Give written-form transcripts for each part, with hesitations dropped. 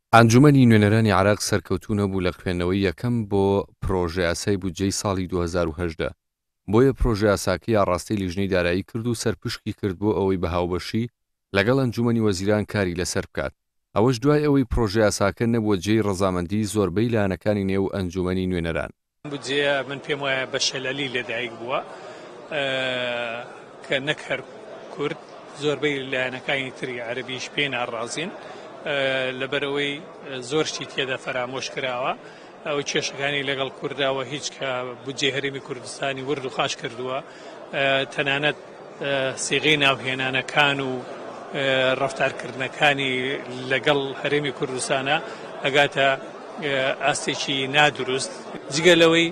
ئەنجومەنی نوێنەرانی عێراق سەرکەوتوو نەبوو لە خوێندنەوەی یەکەم بۆ پرۆژە یاسای بودجەی ساڵی 2018. بۆیە پرۆژە یاساکەی ئاڕاستەی لیژنەی دارایی کرد و سەرپشکی کرد بۆ ئەوەی بە هاوبەشی لەگەڵ ئەنجومەنی وەزیران کاری لەسەر بکات. ئەوەش دوای ئەوەی پرۆژە یاساکە نەبووە جێی ڕەزامەندی زۆربەی لایەنەکانی نێو ئەنجومەنی نوێنەران. بودجێ من پێم وایە بە شەلەلی لەدایک بووە کە نەک هەر کورد زۆربەی لایەنەکانی تری عەرەبیش پێ ناڕازین لەبەرەوەی زۆر شتی تێدا فەرامۆش کراوە. ئەو کێشەکانی لەگەڵ کورداوە هیچ کە بودجێ هەرێمی کوردستانی ورد و خاش کردووە، تەنانەت سیغەی ناوهێنانەکان و ڕەفتارکردنەکانی لەگەڵ هەرێمی کوردستانە ئەگاتە ئاستێکی نادروست، جگە لەوەی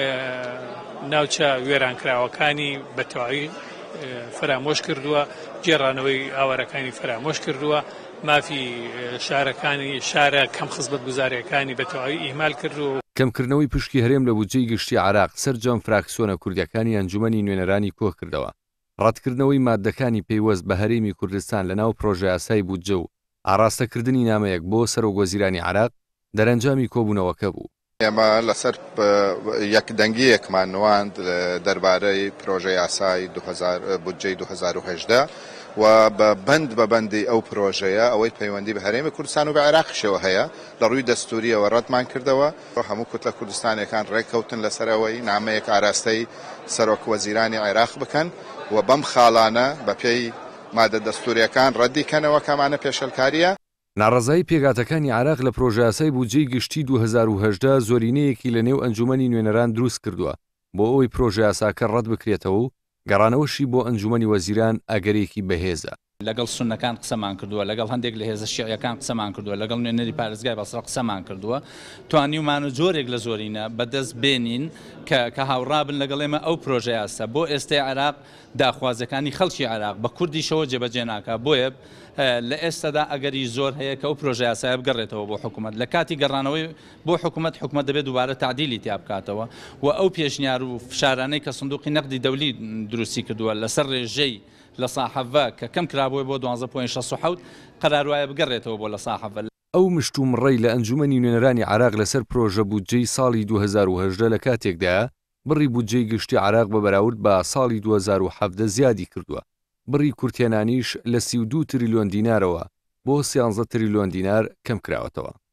ناوچە وێرانکراوەکانی بە تەواوی فەرامۆش کردووە، گێڕانەوەی ئاوارەکانی فەرامۆش کردووە، مافی شارەکانی شارە کەم خزمەت گوزاریەکانی بە تەواوی ئیهمال کردووە. کەمکردنەوەی پشکی هەرێم لە بودجەی گشتی عێراق سەرجەم فراکسیۆنە کوردیەکانی ئەنجومەنی نوێنەرانی کۆ کردەوە. ڕەتکردنەوەی ماددەکانی پێیوەست بە هەرێمی کوردستان لەناو پرۆژە یاسای بودجە و ئاڕاستەکردنی نامەیەک بۆ سەرۆکوەزیرانی عێراق دەرەنجامی کۆبوونەوەکە بوو. ئێمە لەسەر یەکدەنگیەکمان نواند دەربارەی پرۆژە یاسای بودجەی 2018 و بە بەندی ئەو پرۆژەیە ئەوەی پەیوەندی بە هەرێمی کوردستان و بە عێراقیشەوە هەیە لە ڕووی دەستوریەوە ڕەتمان کردەوە. هەموو کوتلە کوردستانیەکان ڕێککەوتن لەسەرەوەی نامەیەک ئاراستەی سەرۆک وەزیرانی عێراق بکەن و بەم خاڵانە بە پێی مادە دەستوریەکان ڕەتیکەنەوە کەمانە پێشەلکاریە. ناڕەزایی پێگاتەکانی عێراق لە پرۆژە یاسای بودجەی گشتی 2018 زۆرینەیەکی لە نێو ئەنجومەنی نوێنەران دروست کردووە بۆ ئەوەی پرۆژە یاساکە ڕەت بکرێتەوە و گەڕانەوەشی بۆ ئەنجومەنی وەزیران ئەگەرێکی بەهێزە. لەگەڵ سونەکان قسەمان کردووە، لەگەڵ هەندێک لە هێزە شیعیەکان قسەمان کردووە، لەگەڵ نوێنەری پارێزگای بەسڕە قسەمان کردووە، توانیومانە جۆرێک لە زۆرینە بەدەست بێنین کە هاوڕابن لەگەڵ ئێمە ئەو پرۆژە یاسا بۆ ئێستای عێراق داخوازەکانی خەڵکی عێراق بە کوردیشەوە جێبەجێ ناکا. بۆیە لە ئێستادا ئەگەری زۆر هەیە کە ئەو پرۆژە یاسایە بگەڕێتەوە بۆ حکوومەت. لە کاتی گەڕانەوەی بۆ حکوومەت دەبێت دووبارە تعدیلی تیا بکاتەوە و ئەو پێشنیار و فشارانەی کە سندوقی نەقدی دەولی دروستی کردووە لەسەر ڕێژەی لە ساحەڤە کە کەم کرابووی بۆ 12.67 قەرار وایە بگەڕێتەوە بۆ لە ساحەڤە. ئەو مشتومڕەی لە ئەنجومەنی نوێنەرانی عێراق لەسەر پرۆژە بودجەی ساڵی 2018 لە کاتێکدا بڕی بودجەی گشتی عێراق بە بەراورد بە ساڵی 2017 زیادی کردووە. بڕی کورتێنانیش لە 32 تریلیۆن دینارەوە بۆ 13 تریلیۆن دینار کەم کراوەتەوە.